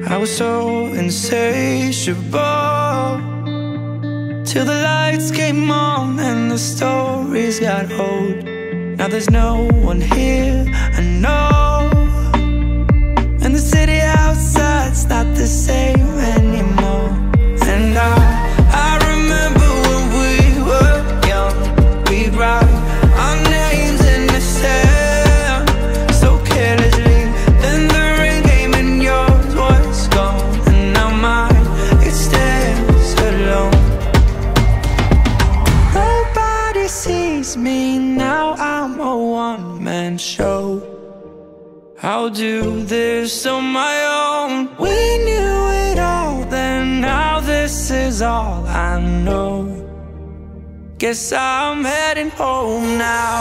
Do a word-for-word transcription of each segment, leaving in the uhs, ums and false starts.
I was so insatiable, till the lights came on and the stories got old. Now there's no one here, I know, and the city outside's not the same anymore. And I, I remember when we were young, we'd write our names in the sand so carelessly. Then the rain came and yours was gone, and now mine, it stands alone. Nobody sees me now, I'm a one-man show. I'll do this on my own. We knew it all then, now this is all I know. Guess I'm heading home now.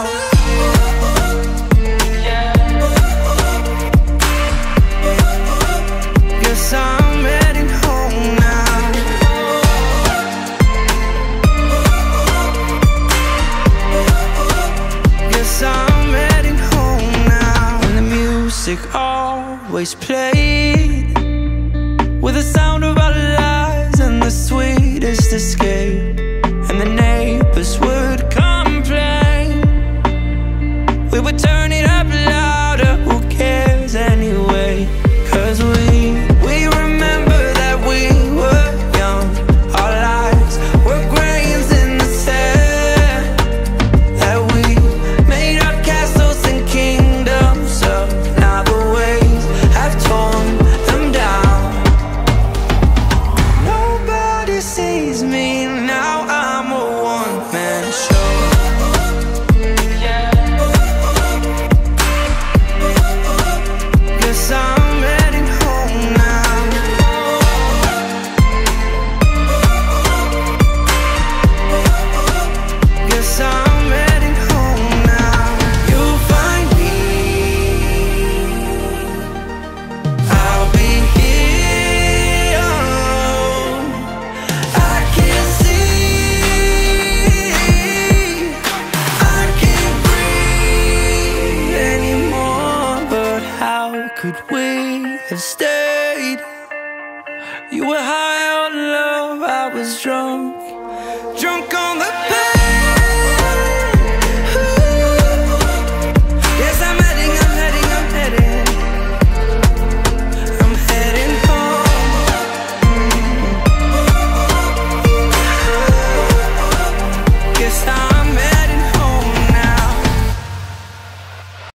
Guess I'm heading home now. Guess I'm heading home now. And the music always played, with the sound of our lives and the sweetest escape. And the neighbors would complain, we would turn it up louder, who cares anyway? Cause we, we remember that we were young, our lives were grains in the sand, that we made our castles and kingdoms up. Now the waves have torn them down. Nobody sees me now, I'm a one-man show. Guess I'm heading home now. Guess I'm heading home now. You'll find me, I'll be here. I can see, I can't breathe anymore. But how could we have stayed? You were high on love, I was drunk, drunk on the pain. Yes, I'm heading, I'm heading, I'm heading, I'm heading home. Guess I'm